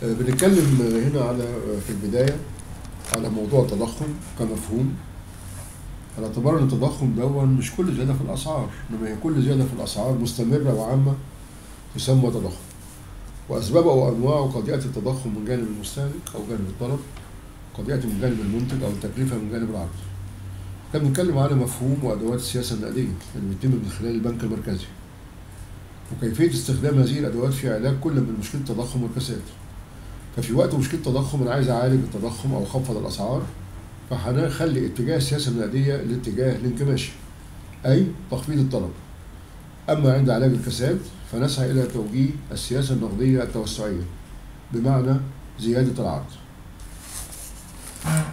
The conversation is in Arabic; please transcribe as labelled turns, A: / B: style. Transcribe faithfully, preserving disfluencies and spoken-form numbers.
A: آه، بنتكلم هنا على آه، في البداية على موضوع التضخم كمفهوم، على اعتبار ان التضخم دون مش كل زيادة في الأسعار، إنما هي كل زيادة في الأسعار مستمرة وعامة تسمى تضخم. وأسبابه وأنواعه قد يأتي التضخم من جانب المستهلك أو جانب الطلب، قد يأتي من جانب المنتج أو التكلفة من جانب العرض. كان بنتكلم على مفهوم وأدوات السياسة النقدية اللي بتتم من خلال البنك المركزي، وكيفية استخدام هذه الأدوات في علاج كل من مشكلة التضخم والكساد. ففي وقت مشكلة التضخم أنا عايز أعالج التضخم أو أخفض الأسعار، فهنخلي اتجاه السياسة النقدية لاتجاه الانكماشي، أي تخفيض الطلب. أما عند علاج الكساد فنسعى إلى توجيه السياسة النقدية التوسعية، بمعنى زيادة العرض.